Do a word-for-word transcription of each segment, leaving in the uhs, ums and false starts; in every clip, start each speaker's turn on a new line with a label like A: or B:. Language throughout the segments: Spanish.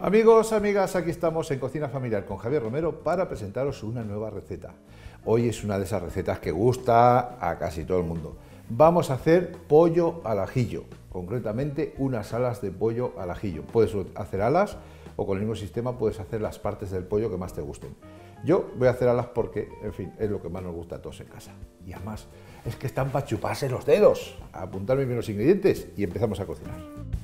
A: Amigos, amigas, aquí estamos en Cocina Familiar con Javier Romero para presentaros una nueva receta. Hoy es una de esas recetas que gusta a casi todo el mundo. Vamos a hacer pollo al ajillo, concretamente unas alas de pollo al ajillo. Puedes hacer alas o con el mismo sistema puedes hacer las partes del pollo que más te gusten. Yo voy a hacer alas porque, en fin, es lo que más nos gusta a todos en casa. Y además, es que están para chuparse los dedos. A apuntarme bien los ingredientes y empezamos a cocinar.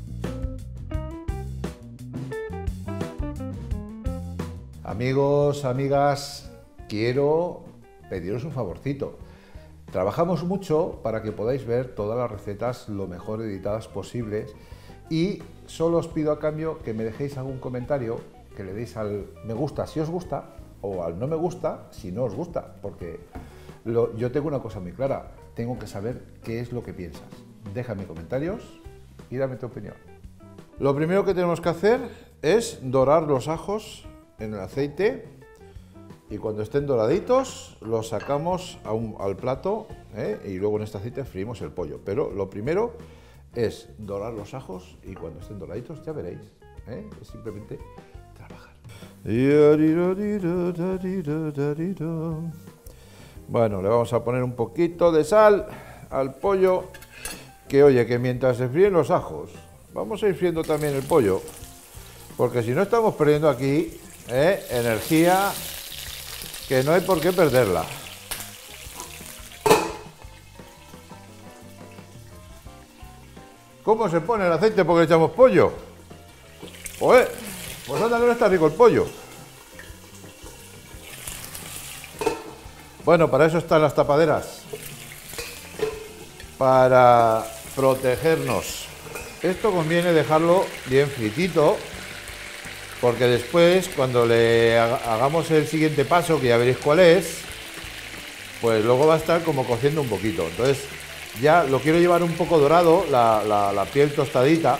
A: Amigos, amigas, quiero pediros un favorcito. Trabajamos mucho para que podáis ver todas las recetas lo mejor editadas posibles y solo os pido a cambio que me dejéis algún comentario, que le deis al me gusta si os gusta o al no me gusta si no os gusta, porque lo, yo tengo una cosa muy clara, tengo que saber qué es lo que piensas. Déjame comentarios y dame tu opinión. Lo primero que tenemos que hacer es dorar los ajos en el aceite y cuando estén doraditos los sacamos a un, al plato, ¿eh? Y luego en este aceite freímos el pollo. Pero lo primero es dorar los ajos y cuando estén doraditos ya veréis, ¿eh? Es simplemente trabajar. Bueno, le vamos a poner un poquito de sal al pollo, que oye, que mientras se fríen los ajos vamos a ir friendo también el pollo, porque si no estamos perdiendo aquí ¿Eh? energía que no hay por qué perderla. ¿Cómo se pone el aceite porque le echamos pollo? Oye, pues anda que no está rico el pollo. Bueno, para eso están las tapaderas, para protegernos. Esto conviene dejarlo bien fritito, porque después, cuando le hagamos el siguiente paso, que ya veréis cuál es, pues luego va a estar como cociendo un poquito. Entonces, ya lo quiero llevar un poco dorado, la, la, la piel tostadita.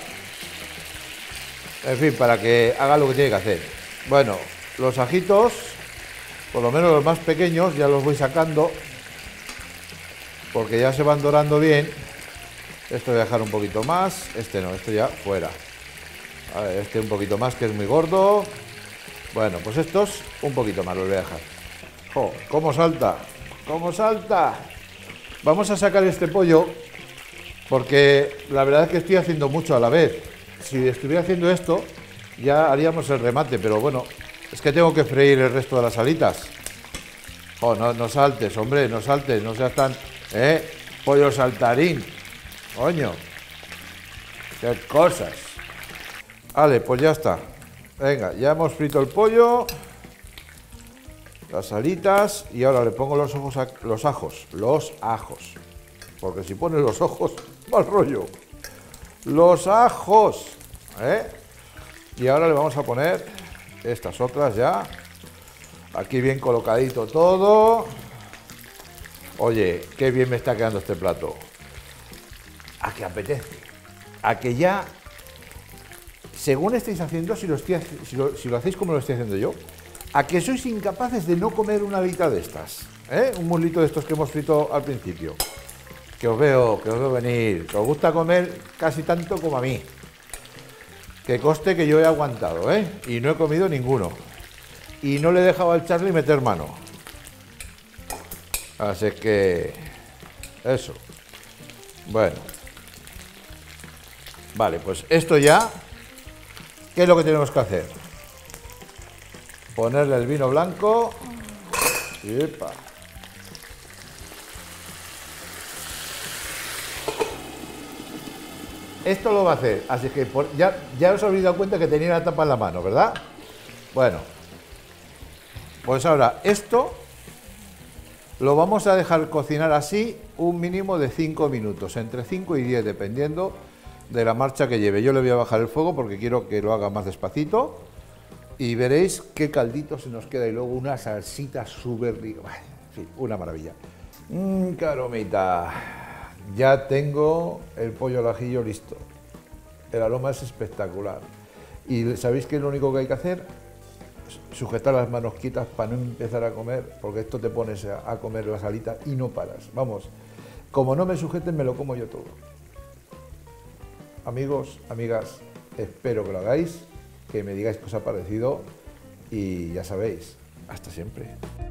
A: En fin, para que haga lo que tiene que hacer. Bueno, los ajitos, por lo menos los más pequeños, ya los voy sacando, porque ya se van dorando bien. Esto voy a dejar un poquito más, este no, este ya fuera. A ver, este un poquito más, que es muy gordo. Bueno, pues estos un poquito más los voy a dejar. ¡Jo! ¡Cómo salta! ¡Cómo salta! Vamos a sacar este pollo porque la verdad es que estoy haciendo mucho a la vez. Si estuviera haciendo esto, ya haríamos el remate, pero bueno, es que tengo que freír el resto de las alitas. ¡Jo! No, no saltes, hombre, no saltes, no seas tan... ¿Eh? Pollo saltarín. ¡Coño! ¡Qué cosas! Vale, pues ya está. Venga, ya hemos frito el pollo, las alitas y ahora le pongo los ojos, a, los ajos, los ajos, porque si pones los ojos, mal rollo. Los ajos, ¿eh? Y ahora le vamos a poner estas otras ya. Aquí bien colocadito todo. Oye, qué bien me está quedando este plato. ¿A qué apetece? A que ya... Según estáis haciendo, si lo, estoy, si, lo, si lo hacéis como lo estoy haciendo yo, a que sois incapaces de no comer una alita de estas, ¿eh? Un muslito de estos que hemos frito al principio. Que os veo, que os veo venir, que os gusta comer casi tanto como a mí. Que conste que yo he aguantado, ¿eh? Y no he comido ninguno. Y no le he dejado al Charlie meter mano. Así que... eso. Bueno. Vale, pues esto ya... ¿Qué es lo que tenemos que hacer? Ponerle el vino blanco. ¡Epa! Esto lo va a hacer, así que por, ya, ya os habéis dado cuenta que tenía la tapa en la mano, ¿verdad? Bueno, pues ahora esto lo vamos a dejar cocinar así un mínimo de cinco minutos, entre cinco y diez, dependiendo de la marcha que lleve. Yo le voy a bajar el fuego porque quiero que lo haga más despacito y veréis qué caldito se nos queda y luego una salsita súper rica. En fin, una maravilla. Mmm, caromita. Ya tengo el pollo al ajillo listo. El aroma es espectacular. ¿Y sabéis qué es lo único que hay que hacer? Sujetar las manos quietas para no empezar a comer, porque esto te pones a comer las alitas y no paras. Vamos, como no me sujeten me lo como yo todo. Amigos, amigas, espero que lo hagáis que me digáis qué os ha parecido y ya sabéis, hasta siempre.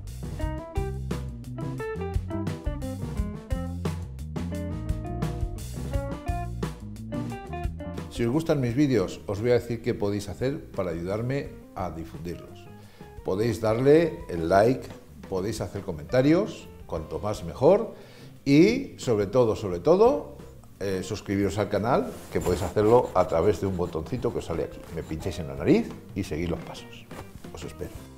A: Si os gustan mis vídeos, os voy a decir qué podéis hacer para ayudarme a difundirlos. Podéis darle el like, podéis hacer comentarios, cuanto más mejor, y sobre todo, sobre todo, eh, suscribiros al canal, que podéis hacerlo a través de un botoncito que os sale aquí. Me pincháis en la nariz y seguid los pasos. Os espero.